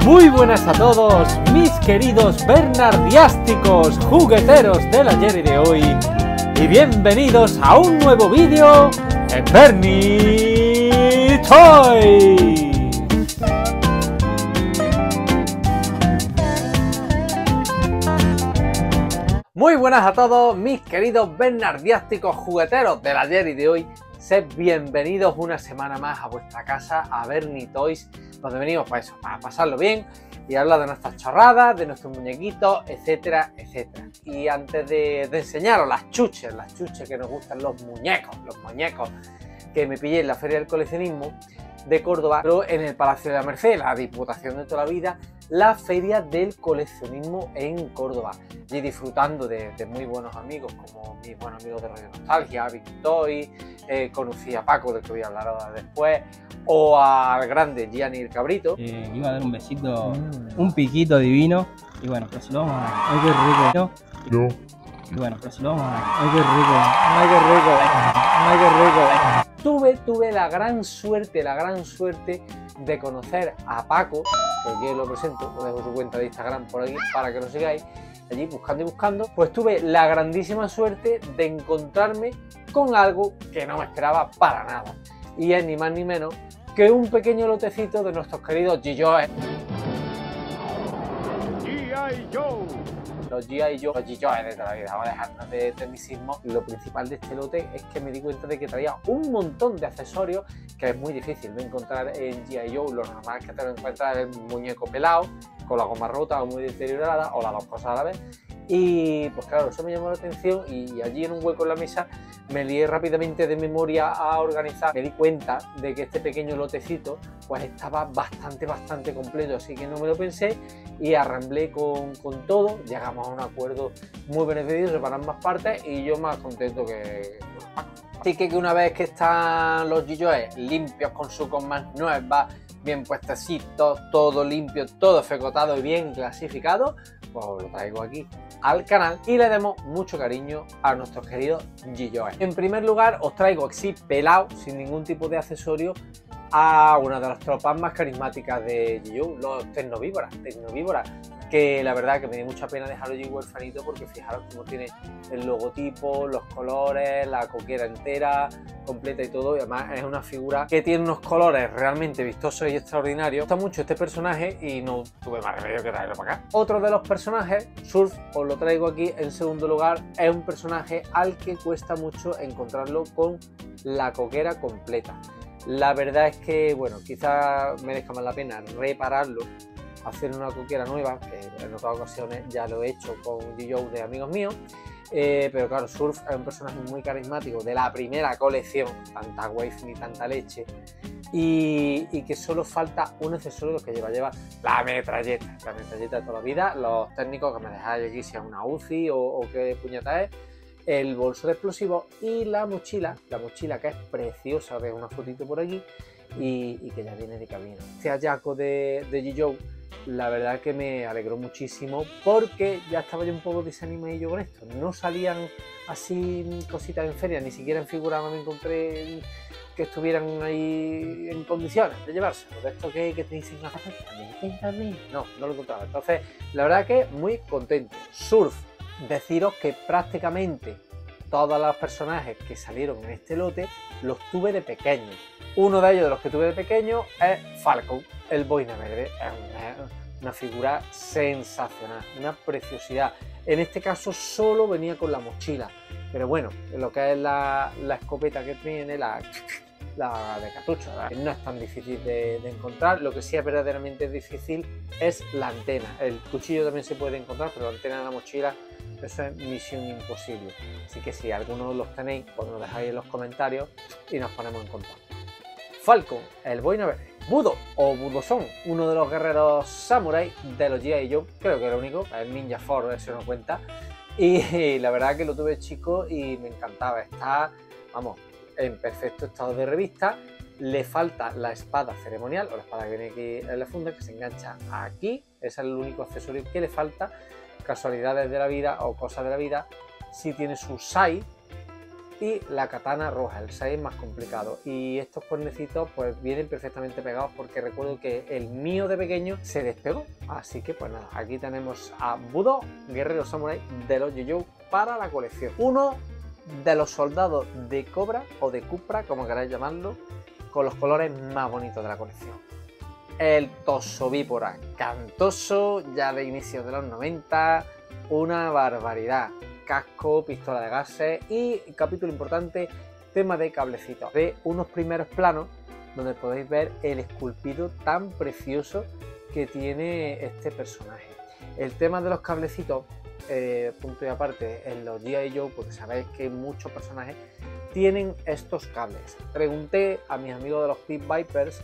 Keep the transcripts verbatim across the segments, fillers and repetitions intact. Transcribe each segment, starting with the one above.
Muy buenas a todos, mis queridos bernardiásticos jugueteros del ayer y de hoy, y bienvenidos a un nuevo vídeo en Bernie Toys. Muy buenas a todos, mis queridos bernardiásticos jugueteros del ayer y de hoy. Sed bienvenidos una semana más a vuestra casa, a Bernie Toys, donde venimos para eso, para pasarlo bien y hablar de nuestras chorradas, de nuestros muñequitos, etcétera, etcétera. Y antes de, de enseñaros las chuches, las chuches que nos gustan, los muñecos, los muñecos que me pillé en la Feria del Coleccionismo de Córdoba, pero en el Palacio de la Merced, la Diputación de toda la vida, la Feria del Coleccionismo en Córdoba, y disfrutando de, de muy buenos amigos, como mis buenos amigos de Radio Nostalgia, Victoy, eh, conocí a Paco, del que voy a hablar ahora después, o al grande Gianni el Cabrito. Eh, iba a dar un besito, mm. un piquito divino, y bueno, pero se lo vamos a dar. ¡Ay, qué rico! No. no. Y bueno, pero se lo vamos a dar. ¡Ay, qué rico! ¡Ay, qué rico! ¡Ay, qué rico! Tuve, tuve la gran suerte, la gran suerte de conocer a Paco, que aquí lo presento, os dejo su cuenta de Instagram por aquí para que lo sigáis, allí buscando y buscando. Pues tuve la grandísima suerte de encontrarme con algo que no me esperaba para nada, y es ni más ni menos que un pequeño lotecito de nuestros queridos G I. Joe. G I. Joe. Los G I. Joe, los G I. Joe de toda la vida, vamos a dejarnos de tecnicismo. Lo principal de este lote es que me di cuenta de que traía un montón de accesorios que es muy difícil de encontrar en G I. Joe. Lo normal es que te lo encuentras el muñeco pelado, con la goma rota o muy deteriorada, o las dos cosas a la vez. Y pues claro, eso me llamó la atención, y allí en un hueco en la mesa me lié rápidamente de memoria a organizar. Me di cuenta de que este pequeño lotecito pues estaba bastante, bastante completo, así que no me lo pensé y arramblé con, con todo. Llegamos a un acuerdo muy beneficioso para ambas partes y yo más contento que... Así que una vez que están los G I. Joe limpios, con sus gomas nuevas, bien puestecitos, todo limpio, todo fecotado y bien clasificado, pues os lo traigo aquí al canal y le demos mucho cariño a nuestros queridos G I. Joe. En primer lugar os traigo así pelado, sin ningún tipo de accesorio, a una de las tropas más carismáticas de G I. Joe, los Tecnovíboras, Tecnovíboras, que la verdad que me dio mucha pena dejarlo allí huerfanito, porque fijaros cómo tiene el logotipo, los colores, la coquera entera, completa y todo, y además es una figura que tiene unos colores realmente vistosos y extraordinarios. Me gusta mucho este personaje y no tuve más remedio que traerlo para acá. Otro de los personajes, Surf, os lo traigo aquí en segundo lugar, es un personaje al que cuesta mucho encontrarlo con la coquera completa. La verdad es que, bueno, quizás merezca más la pena repararlo, hacer una coquera nueva, que en otras ocasiones ya lo he hecho con G I. Joe de amigos míos, eh, pero claro, Surf es un personaje muy carismático de la primera colección, tanta wave ni tanta leche, y, y que solo falta un accesorio que lleva, lleva la metralleta, la metralleta de toda la vida. Los técnicos que me dejáis aquí, si es una U C I o, o qué puñeta es, el bolso de explosivos y la mochila, la mochila que es preciosa, veis una fotito por aquí, y, y que ya viene de camino. Este hallazgo de, de G I. Joe, la verdad que me alegró muchísimo, porque ya estaba yo un poco desanimadillo con esto. No salían así cositas en feria, ni siquiera en figurama me encontré que estuvieran ahí en condiciones de llevárselo. De esto que, que te dicen, no, no lo encontraba. Entonces, la verdad que muy contento. Surf, deciros que prácticamente todos los personajes que salieron en este lote los tuve de pequeño. Uno de ellos de los que tuve de pequeño es Falcon, el boina verde. Es una, una figura sensacional, una preciosidad. En este caso solo venía con la mochila, pero bueno, lo que es la, la escopeta que tiene, la, la de cartucho, no es tan difícil de, de encontrar. Lo que sí es verdaderamente difícil es la antena. El cuchillo también se puede encontrar, pero la antena de la mochila, eso es misión imposible. Así que si algunos los tenéis, pues nos dejáis en los comentarios y nos ponemos en contacto. Falcon, el boina verde. Budo o Budozón, uno de los guerreros samurai de los G I. Joe, creo que era el único, el Ninja Force, eso no cuenta. Y, y la verdad que lo tuve chico y me encantaba. Está, vamos, en perfecto estado de revista. Le falta la espada ceremonial, o la espada que viene aquí en la funda, que se engancha aquí. Ese es el único accesorio que le falta. Casualidades de la vida o cosas de la vida. Sí tiene su sai, y la katana roja, el seis más complicado. Y estos cuernecitos pues vienen perfectamente pegados porque recuerdo que el mío de pequeño se despegó. Así que pues nada, aquí tenemos a Budo, guerrero samurai de los Yu-Gi-Oh para la colección. Uno de los soldados de Cobra o de Cupra, como queráis llamarlo, con los colores más bonitos de la colección. El Toxovípora, cantoso, ya de inicio de los noventa, una barbaridad. Casco, pistola de gases y, capítulo importante, tema de cablecitos. De unos primeros planos donde podéis ver el esculpido tan precioso que tiene este personaje. El tema de los cablecitos, eh, punto y aparte, en los G I Joe, porque sabéis que muchos personajes tienen estos cables. Pregunté a mis amigos de los Pit Vipers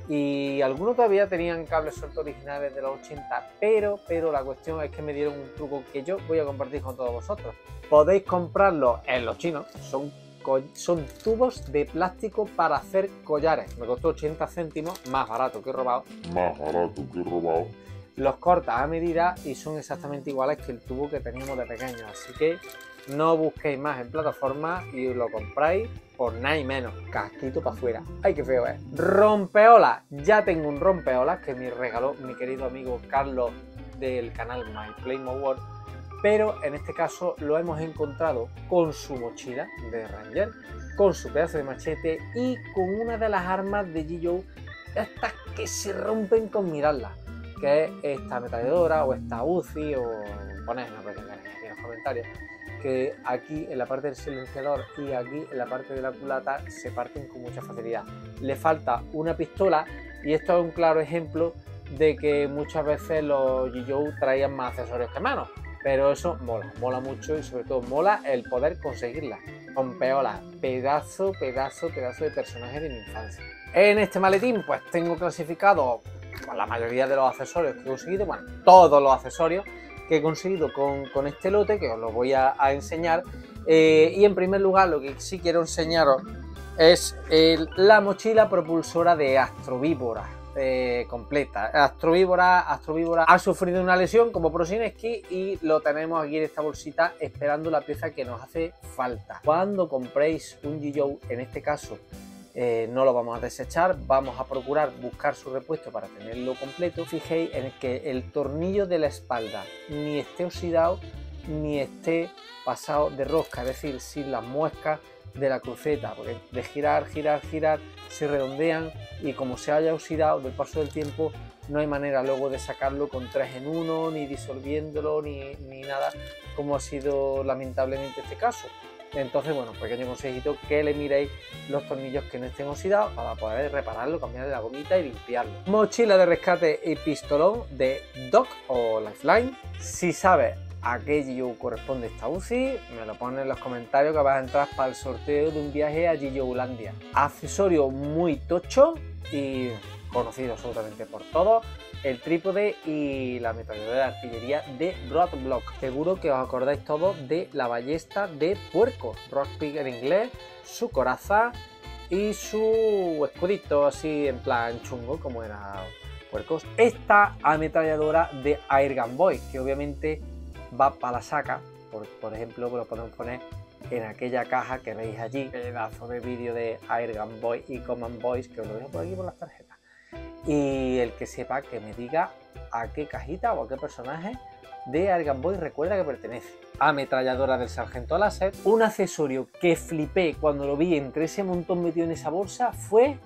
y algunos todavía tenían cables sueltos originales de los ochenta, pero, pero la cuestión es que me dieron un truco que yo voy a compartir con todos vosotros. Podéis comprarlos en los chinos, son, son tubos de plástico para hacer collares. Me costó ochenta céntimos, más barato que he robado. Más barato que he robado. Los cortas a medida y son exactamente iguales que el tubo que teníamos de pequeño, así que no busquéis más en plataforma y lo compráis por nada y menos. Casquito para afuera. ¡Ay, qué feo es! Rompeolas. Ya tengo un rompeolas que me regaló mi querido amigo Carlos del canal My Flame World, pero en este caso lo hemos encontrado con su mochila de Ranger, con su pedazo de machete y con una de las armas de Yu-Gi-Oh! Estas que se rompen con mirarlas, que es esta ametralladora o esta Uzi, o ponéis lo que queráis aquí en los comentarios, que aquí en la parte del silenciador y aquí en la parte de la culata se parten con mucha facilidad. Le falta una pistola y esto es un claro ejemplo de que muchas veces los Yu-Gi-Oh! Traían más accesorios que manos, pero eso mola, mola mucho y sobre todo mola el poder conseguirla. Rompeolas, pedazo, pedazo, pedazo de personaje de mi infancia. En este maletín pues tengo clasificado la mayoría de los accesorios que he conseguido, bueno, todos los accesorios que he conseguido con, con este lote, que os lo voy a, a enseñar. Eh, y en primer lugar lo que sí quiero enseñaros es el, la mochila propulsora de Astrovípora eh, completa. Astrovípora, Astrovípora ha sufrido una lesión como Prosineski y lo tenemos aquí en esta bolsita esperando la pieza que nos hace falta. Cuando compréis un Yu-Gi-Oh! En este caso Eh, no lo vamos a desechar, vamos a procurar buscar su repuesto para tenerlo completo. Fijéis en que el tornillo de la espalda ni esté oxidado ni esté pasado de rosca, es decir, sin las muescas de la cruceta, porque de girar, girar, girar se redondean y como se haya oxidado del paso del tiempo no hay manera luego de sacarlo con tres en uno, ni disolviéndolo, ni, ni nada, como ha sido lamentablemente este caso. Entonces, bueno, pequeño consejito, que le miréis los tornillos que no estén oxidados para poder repararlo, cambiarle la gomita y limpiarlo. Mochila de rescate y pistolón de Doc o Lifeline. Si sabes a qué Yu-Gi-Oh! Corresponde esta Uzi, me lo pones en los comentarios que vas a entrar para el sorteo de un viaje a Yu-Gi-Oh!landia. Accesorio muy tocho y conocido absolutamente por todos. El trípode y la ametralladora de artillería de Roadblock. Seguro que os acordáis todos de la ballesta de Puerco, Rockpig en inglés, su coraza y su escudito así en plan chungo como era Puercos. Esta ametralladora de Airgun Boy, que obviamente va para la saca, por, por ejemplo, lo podemos poner en aquella caja que veis allí, pedazo de vídeo de Airgun Boy y Command Boys, que os lo dejo por aquí por las tarjetas. Y el que sepa que me diga a qué cajita o a qué personaje de Airgun Boy recuerda que pertenece. Ametralladora del Sargento Láser. Un accesorio que flipé cuando lo vi entre ese montón metido en esa bolsa fue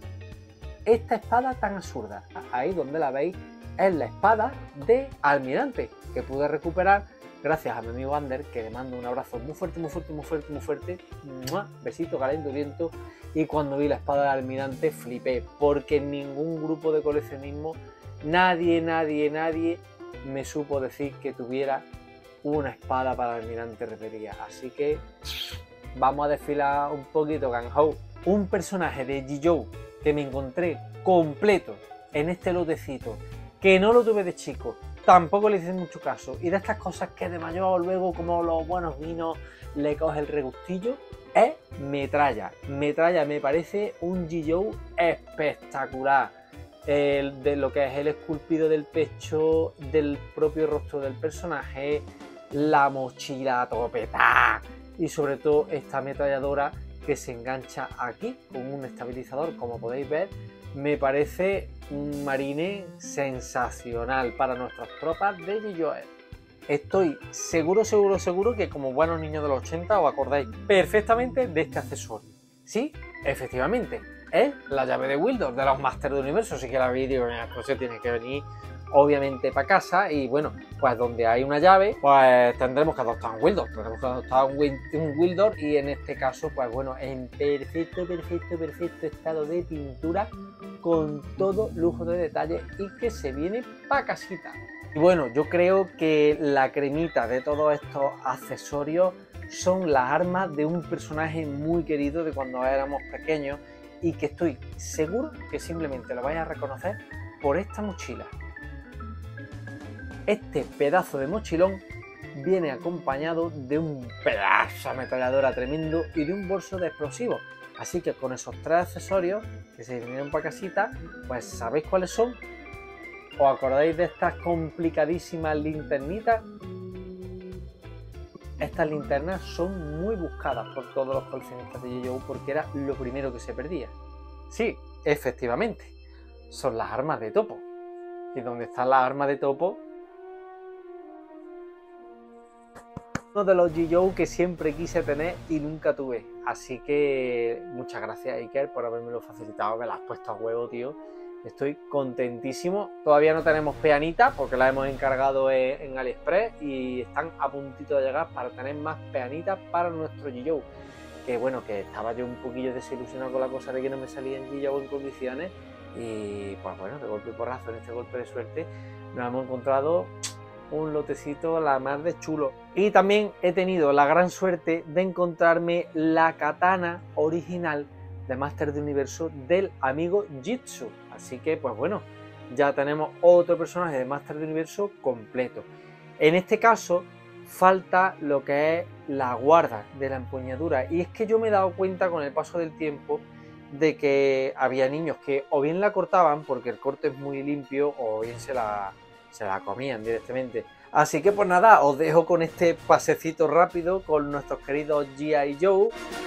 esta espada tan absurda. Ahí donde la veis es la espada de Almirante, que pude recuperar gracias a mi amigo Ander, que le mando un abrazo muy fuerte, muy fuerte, muy fuerte, muy fuerte. ¡Mua! Besito calenturiento. Y cuando vi la espada de Almirante flipé, porque en ningún grupo de coleccionismo nadie, nadie, nadie me supo decir que tuviera una espada para Almirante repetida. Así que vamos a desfilar un poquito Gang-Ho. Un personaje de Yu-Gi-Oh! Que me encontré completo en este lotecito, que no lo tuve de chico, tampoco le hice mucho caso, y de estas cosas que de mayor luego, como los buenos vinos, le coge el regustillo, es Metralla. Metralla me parece un Yu-Gi-Oh! Espectacular. El, de lo que es el esculpido del pecho, del propio rostro del personaje, la mochila topeta, y sobre todo esta ametralladora que se engancha aquí con un estabilizador, como podéis ver. Me parece un marine sensacional para nuestras tropas de G I Joe. Estoy seguro, seguro, seguro que como buenos niños de los ochenta os acordáis perfectamente de este accesorio. Sí, efectivamente, es la llave de Wildor de los Masters del Universo. Así que la vídeo se tiene que venir obviamente para casa, y bueno, pues donde hay una llave, pues tendremos que adoptar un Wildor, tendremos que adoptar un, un Wildor, y en este caso, pues bueno, en perfecto, perfecto, perfecto estado de pintura, con todo lujo de detalle, y que se viene para casita. Y bueno, yo creo que la cremita de todos estos accesorios son las armas de un personaje muy querido de cuando éramos pequeños, y que estoy seguro que simplemente lo vais a reconocer por esta mochila. Este pedazo de mochilón viene acompañado de un pedazo de ametralladora tremendo y de un bolso de explosivos. Así que con esos tres accesorios que se vinieron para casita, pues ¿sabéis cuáles son? ¿Os acordáis de estas complicadísimas linternitas? Estas linternas son muy buscadas por todos los coleccionistas de G I Joe porque era lo primero que se perdía. Sí, efectivamente, son las armas de topo. Y donde están las armas de topo, uno de los G I Joe que siempre quise tener y nunca tuve. Así que muchas gracias, Iker, por habérmelo facilitado, me las has puesto a huevo, tío. Estoy contentísimo. Todavía no tenemos peanitas porque las hemos encargado en, en AliExpress y están a puntito de llegar para tener más peanitas para nuestro G I Joe. Que bueno, que estaba yo un poquillo desilusionado con la cosa de que no me salía en G I Joe en condiciones, y pues bueno, de golpe y porrazo, en este golpe de suerte nos hemos encontrado un lotecito la más de chulo. Y también he tenido la gran suerte de encontrarme la katana original de Master de Universo del amigo Jitsu. Así que pues bueno, ya tenemos otro personaje de Master de Universo completo. En este caso falta lo que es la guarda de la empuñadura, y es que yo me he dado cuenta con el paso del tiempo de que había niños que o bien la cortaban porque el corte es muy limpio, o bien se la, se la comían directamente. Así que pues nada, os dejo con este pasecito rápido con nuestros queridos G I Joe.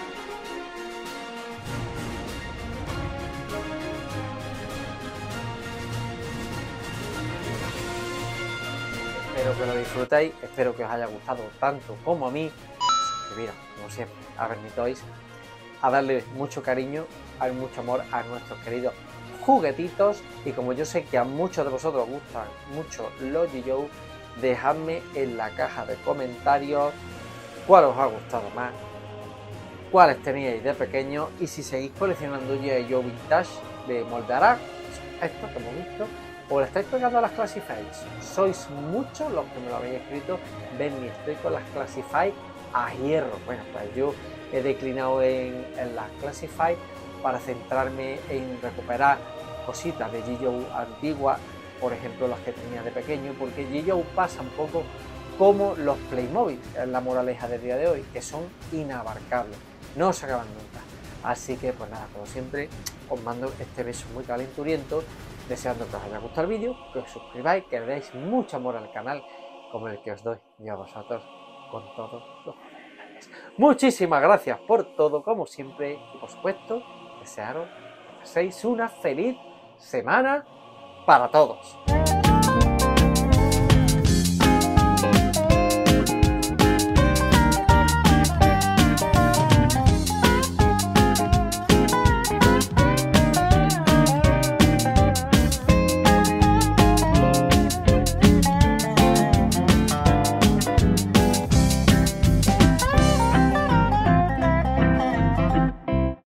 Espero que lo disfrutéis, espero que os haya gustado tanto como a mí. Suscribiros, como siempre, a Bernitoys, a darle mucho cariño, a mucho amor a nuestros queridos juguetitos, y como yo sé que a muchos de vosotros os gustan mucho los G I Joe, dejadme en la caja de comentarios cuál os ha gustado más, cuáles teníais de pequeño, y si seguís coleccionando G I Joe vintage de Moldarach, esto que hemos visto, o le estáis pegando a las Classifieds. Sois muchos los que me lo habéis escrito. Benny, estoy con las Classified a hierro. Bueno, pues yo he declinado en, en las Classified para centrarme en recuperar cositas de G I Joe antiguas, por ejemplo las que tenía de pequeño, porque G I Joe pasa un poco como los Playmobil, es la moraleja del día de hoy, que son inabarcables, no se acaban nunca. Así que pues nada, como siempre, os mando este beso muy calenturiento, deseando que os haya gustado el vídeo, que os suscribáis, que le deis mucho amor al canal, como el que os doy yo a vosotros con todos los comentarios. Muchísimas gracias por todo, como siempre, y por supuesto, desearos que paséis una feliz semana para todos.